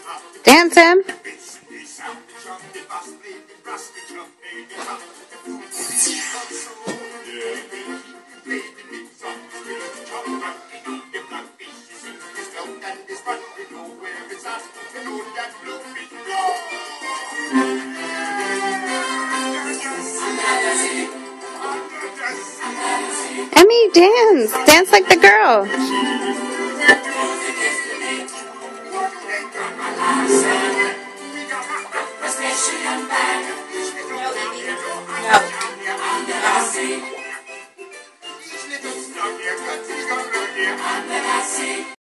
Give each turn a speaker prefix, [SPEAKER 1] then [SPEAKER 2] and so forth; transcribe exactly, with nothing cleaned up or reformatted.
[SPEAKER 1] Dance him. Emmy, dance. Dance like the girl.
[SPEAKER 2] No.